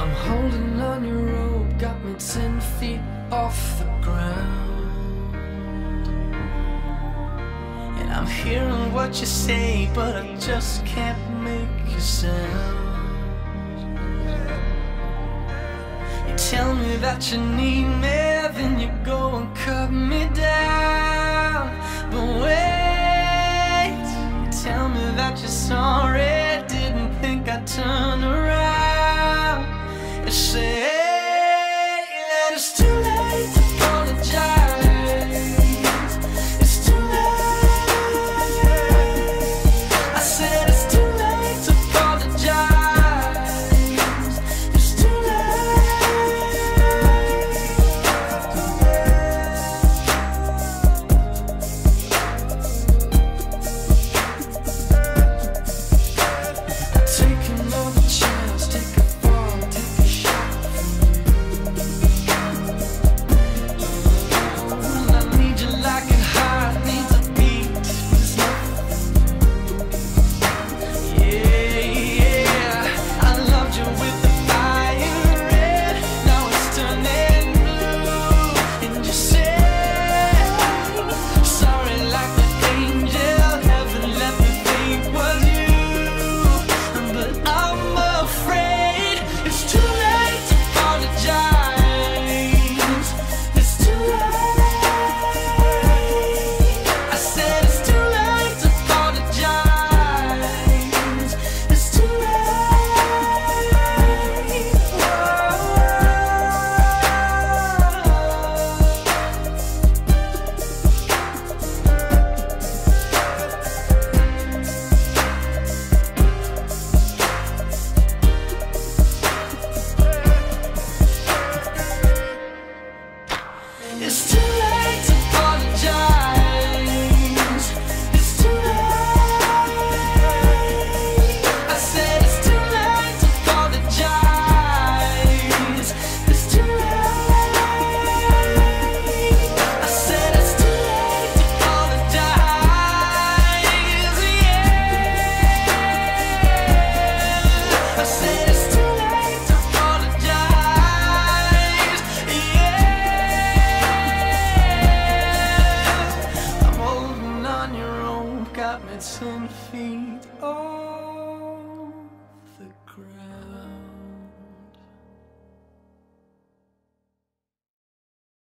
I'm holding on your rope, got me 10 feet off the ground. And I'm hearing what you say, but I just can't make a sound. You tell me that you need me, then you go and cut me down. But wait, you tell me that you're sorry, didn't think I'd turn around.